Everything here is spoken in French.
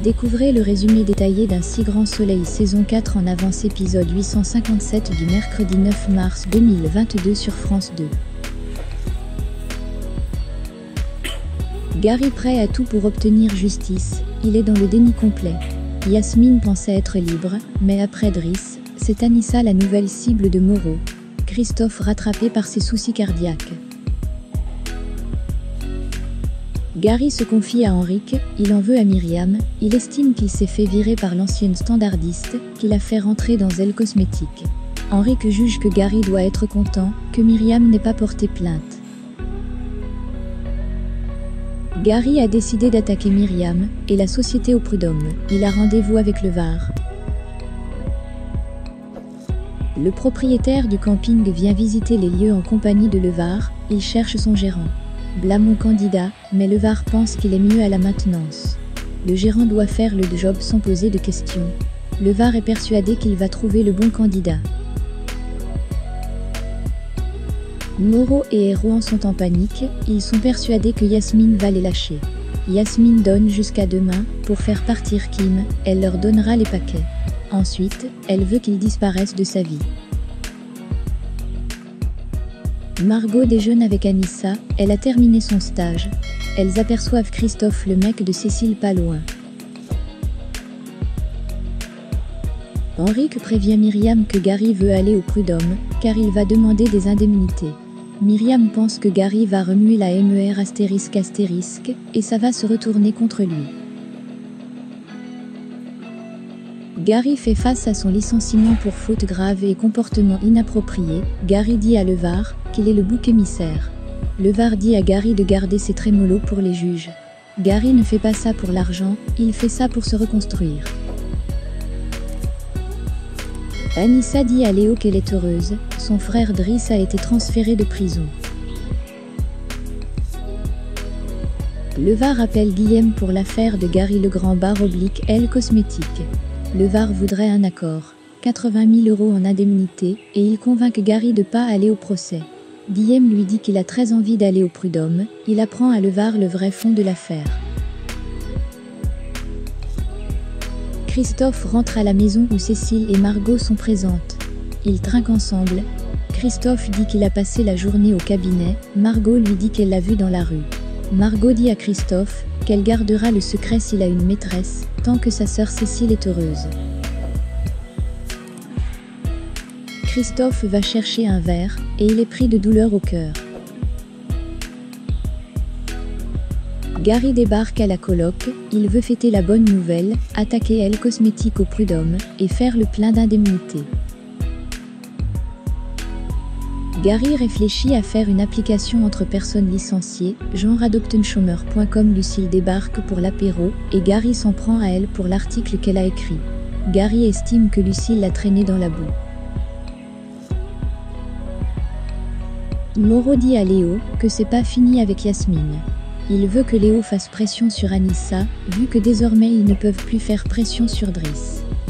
Découvrez le résumé détaillé d'un si grand soleil saison 4 en avance épisode 857 du mercredi 9 mars 2022 sur France 2. Gary prêt à tout pour obtenir justice, il est dans le déni complet. Yasmine pensait être libre, mais après Driss, c'est Anissa la nouvelle cible de Moreau. Christophe rattrapé par ses soucis cardiaques. Gary se confie à Henrik, il en veut à Myriam, il estime qu'il s'est fait virer par l'ancienne standardiste, qu'il a fait rentrer dans Elle Cosmétique. Henrik juge que Gary doit être content, que Myriam n'ait pas porté plainte. Gary a décidé d'attaquer Myriam, et la société au prud'homme, il a rendez-vous avec le VAR. Le propriétaire du camping vient visiter les lieux en compagnie de Levar, il cherche son gérant. Blâme au candidat, mais Levar pense qu'il est mieux à la maintenance. Le gérant doit faire le job sans poser de questions. Levar est persuadé qu'il va trouver le bon candidat. Moreau et Erwan sont en panique, ils sont persuadés que Yasmine va les lâcher. Yasmine donne jusqu'à demain, pour faire partir Kim, elle leur donnera les paquets. Ensuite, elle veut qu'ils disparaissent de sa vie. Margot déjeune avec Anissa, elle a terminé son stage. Elles aperçoivent Christophe le mec de Cécile pas loin. Henrik prévient Myriam que Gary veut aller au prud'homme, car il va demander des indemnités. Myriam pense que Gary va remuer la MER ***, et ça va se retourner contre lui. Gary fait face à son licenciement pour faute grave et comportement inapproprié. Gary dit à Levar qu'il est le bouc émissaire. Levar dit à Gary de garder ses trémolos pour les juges. Gary ne fait pas ça pour l'argent, il fait ça pour se reconstruire. Anissa dit à Léo qu'elle est heureuse, son frère Driss a été transféré de prison. Levar appelle Guillaume pour l'affaire de Gary Legrand / Elle Cosmétique. Levar voudrait un accord, 80 000 € en indemnité, et il convainc Gary de ne pas aller au procès. Guillaume lui dit qu'il a très envie d'aller au prud'homme, il apprend à Levar le vrai fond de l'affaire. Christophe rentre à la maison où Cécile et Margot sont présentes. Ils trinquent ensemble. Christophe dit qu'il a passé la journée au cabinet, Margot lui dit qu'elle l'a vu dans la rue. Margot dit à Christophe qu'elle gardera le secret s'il a une maîtresse, tant que sa sœur Cécile est heureuse. Christophe va chercher un verre, et il est pris de douleur au cœur. Gary débarque à la coloc, il veut fêter la bonne nouvelle, attaquer Elle Cosmétique au prud'homme, et faire le plein d'indemnités. Gary réfléchit à faire une application entre personnes licenciées, genre adoptenchômeur.com. Lucille débarque pour l'apéro, et Gary s'en prend à elle pour l'article qu'elle a écrit. Gary estime que Lucille l'a traîné dans la boue. Moreau dit à Léo que c'est pas fini avec Yasmine. Il veut que Léo fasse pression sur Anissa, vu que désormais ils ne peuvent plus faire pression sur Driss.